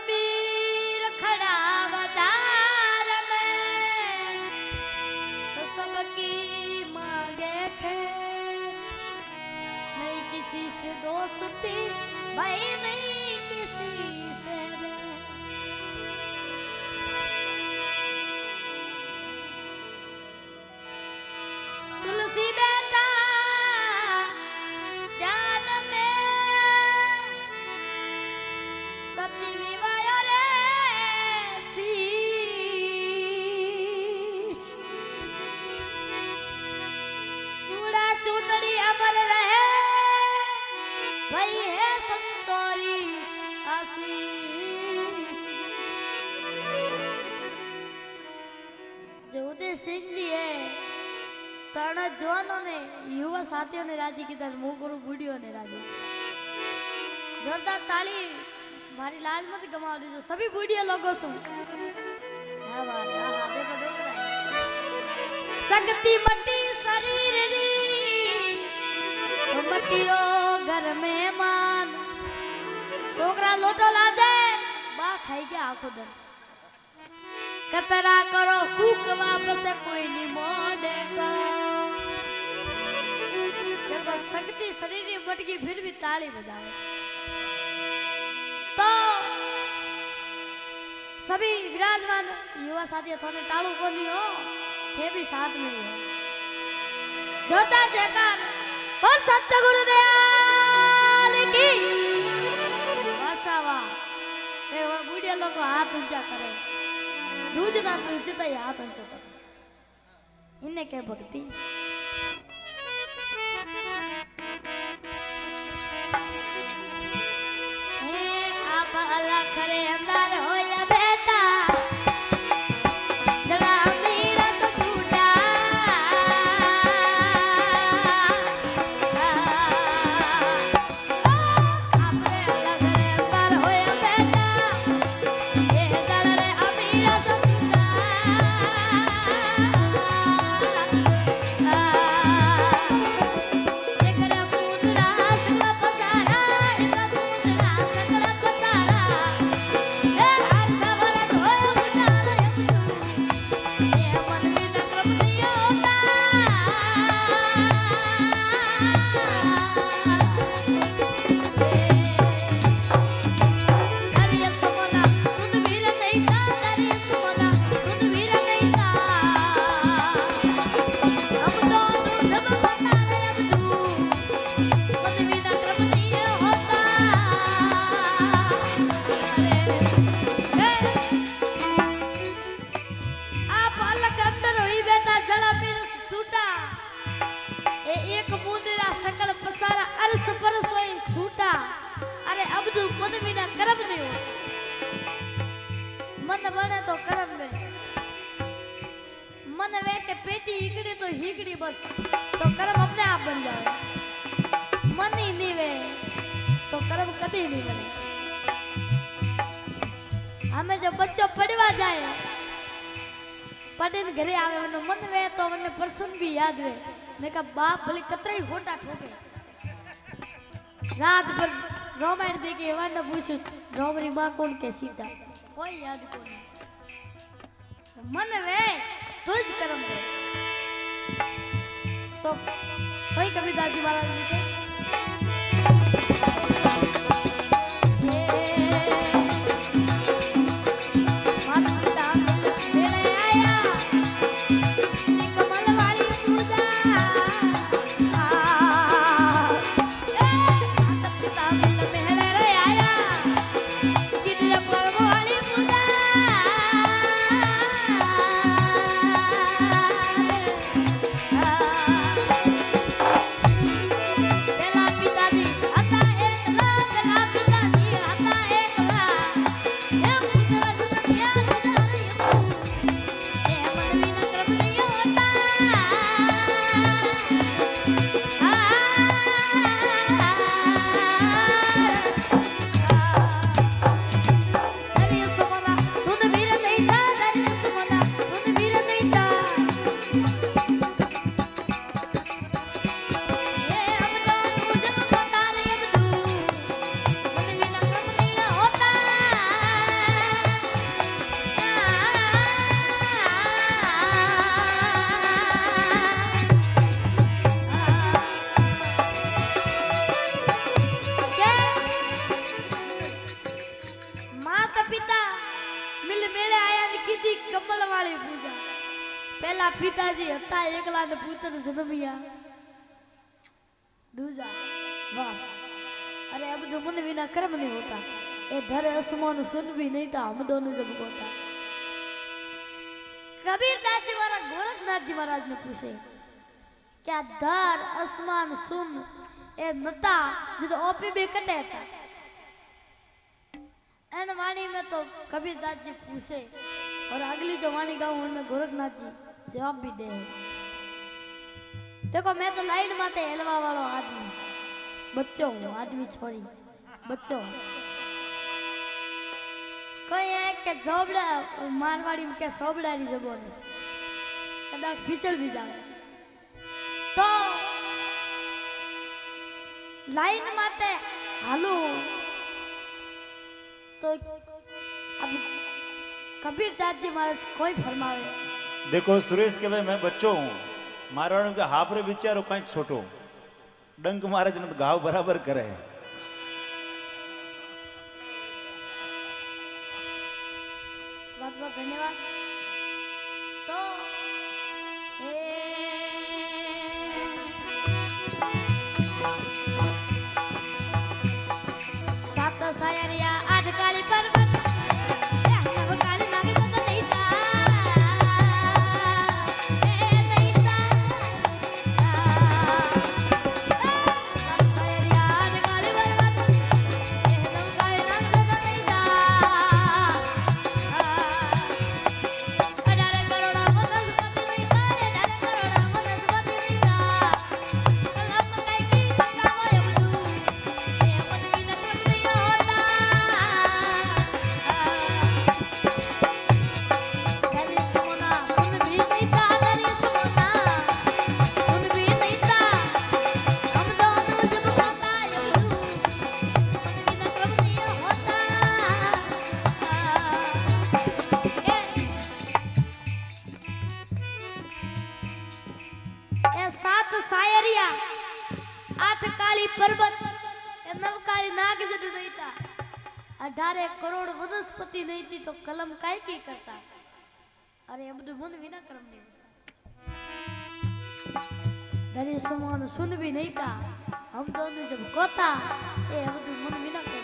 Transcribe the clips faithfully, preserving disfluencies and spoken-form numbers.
कबीर खड़ा बाजार में तो सबकी मांगे खैर, नहीं किसी से दोस्ती भाई नहीं किसी से बैर। तुलसी बेटा ध्यान में सती निभायो रे शीश, चूड़ा चूतड़ी अमर रहे भाई है संतोरी आशीष। जो उदय सिंह जी है तरण जवानों ने युवा साथियों ने राजी की तरह मुंह करू बूढ़ियों ने राजी। जोरदार ताली, मारी लाज मत गवा दीजिए सभी बूढ़िया लोगों से। हाँ बात है, हाँ देखो देखो सकती मट्टी शरीर री तो मट्टियो घर में मान, छोकरा लोटो ला दे बा खाई के आंखों दर कतरा करो कूक वापस कोई नहीं मोड़े का। देखो शक्ति शरीर में मटकी फिर भी ताली बजावे तो सभी विराजमान युवा साथी थोड़े तालू को नहीं हो थे भी साथ में ही हो। जोरदार जयकार बोल सत्य गुरुदेव की वाह। बूढ़िया लोग हाथ ऊंचा करे दूजना तो इज्जत ही हाथ ऊंचा करे इन्हें क्या भक्ति। आप अल्लाह करे अंदर हो या बेटा जला मेरा तो टूटा आप अल्लाह करे अंदर हो या बेटा ये दर रे अमीरा तो टूटा लेकर पूरा सकला पसारा इतना पूरा सकला पसारा ए हर खबर तो बुझा रे ये मन में नक्रम नहीं होता अरे समोना सुध वीर नहीं था अरे समोना सुध वीर नहीं था अब तो जब पता रे अब तू सुध वीर नक्रम नहीं होता अरे आप अलग अंदर हुई बेटा जला पीर सूटा ए एक मुंदरा सकल पसारा अरस परस होई छूटा। अरे अब्दुल मन बिना करम नहीं हो मन बने तो करम में मन वे के पेटी इकड़ी तो हिकड़ी बस तो करम अपने आप बन जाए। मन ही नहीं वे तो करम कभी नहीं बने। हमें जब बच्चों पढ़वा जाए पढ़ने घरे आवे मन मन वे तो मन प्रसन्न भी याद वे मैं का बाप भले कतरा ही होटा ठोके रात भर रोमांट देके वन पूछो रोमरी माँ कौन के सीता कोई याद को नहीं मन वे तुझ करम दे तो कोई कभी दादी वाला लिखे पिताजी काली पूजा पहला पिताजी हता एकला ने पुत्र जन्मिया दूजा वास अरे अब जो मन बिना कर्म नहीं होता ए धर आसमान सुन भी नहीं था हम दोनों जब होता कबीरदास जी महाराज गोरखनाथ जी महाराज ने पूछे क्या धर आसमान सुन ए नता जो ओपी भी कटे था एन वाणी में तो कबीरदास जी पूछे और अगली जो वाणी गाऊं उनमें गोरखनाथ जी जवाब भी दे देखो मैं तो लाइन माते हेलवा वालो आदमी बच्चों हूँ आदमी छोरी बच्चों कोई है के जोबड़ा मारवाड़ी में क्या सोबड़ा री जबोन कदा पिचल भी जावे तो लाइन माते हालो तो अब कबीरदास जी महाराज कोई फरमावे देखो सुरेश के भाई मैं बच्चों हूँ मारवाड़ के हापरे विचारो कहीं छोटो डंक मारे जन घाव बराबर करे बहुत बहुत धन्यवाद तो सात सायरिया आठ काली पर्वत काली नागी तो नहीं था अठारह करोड़ वनस्पति नहीं थी तो कलम काय की करता अरे अब तो मन बिना कर्म नहीं होता दरी समान सुन भी नहीं था हम दोनों जब कोता ये अब तो मन बिना कर्म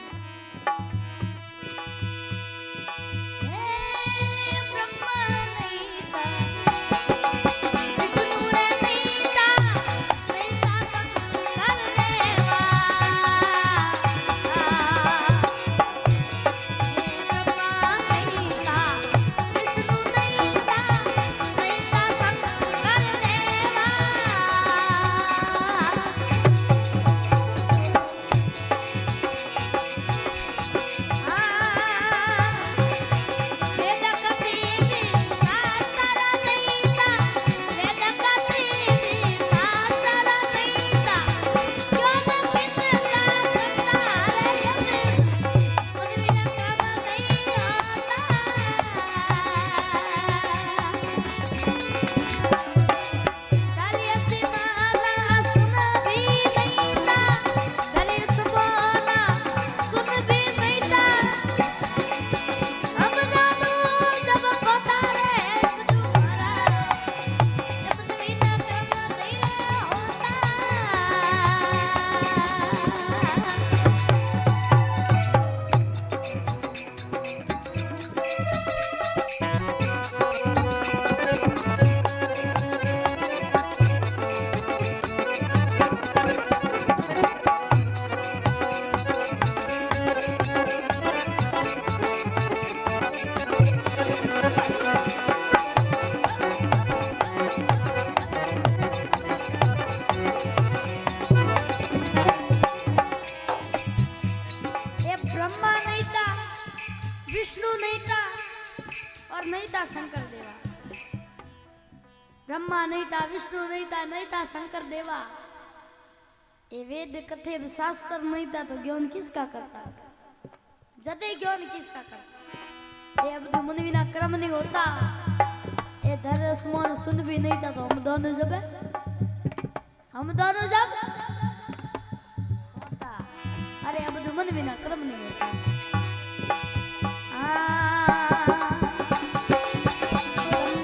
ब्रह्मा नहीं था विष्णु नहीं था नहीं था शंकर देवा ये वेद कथे शास्त्र नहीं था तो ज्ञान किसका करता जदे ज्ञान किसका करता ये अब तो मन बिना कर्म नहीं होता ये धर आसमान सुन भी नहीं था तो हम दोनों जब हम दोनों जब होता अरे अब तो मन बिना कर्म नहीं होता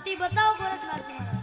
शक्ति बताओ गोरखनाथ महाराज।